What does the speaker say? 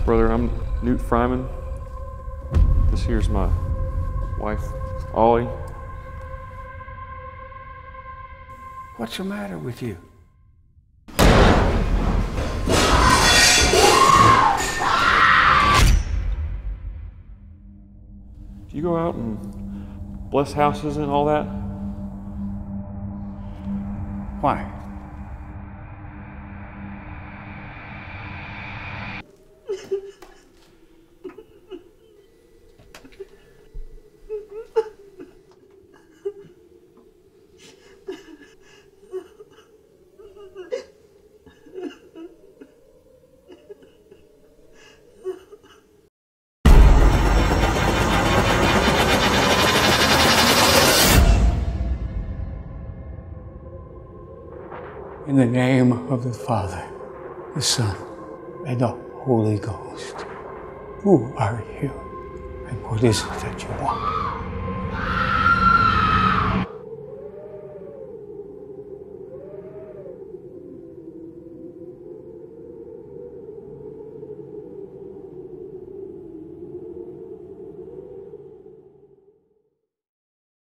Brother, I'm Newt Fryman. This here's my wife, Ollie. What's the matter with you? Do you go out and bless houses and all that? Why? In the name of the Father, the Son, and the Holy Ghost, who are you, and what is it that you want?